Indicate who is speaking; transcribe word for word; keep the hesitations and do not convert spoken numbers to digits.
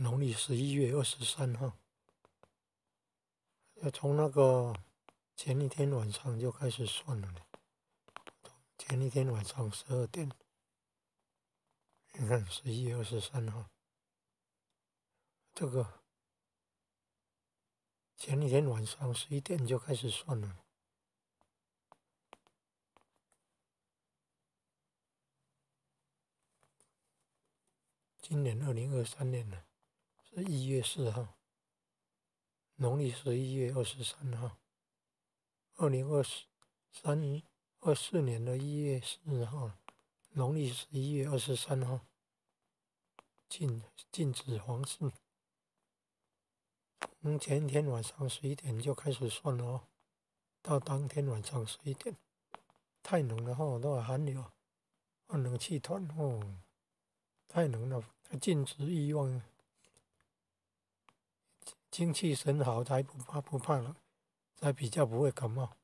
Speaker 1: 农历十一月二十三号，要从那个前一天晚上就开始算了呢。前一天晚上十二点，你看十一月二十三号，这个前一天晚上十一点就开始算了。今年二零二三年了，是一月四号，农历十一月二十三号，二零二三二四年的一月四号，农历十一月二十三号，禁禁止黄事。从前一天晚上十一点就开始算了哦，到当天晚上十一点，太冷了吼，都寒流，冷气团哦，太冷了，禁止欲望，精气神好才不怕不怕冷，才比较不会感冒。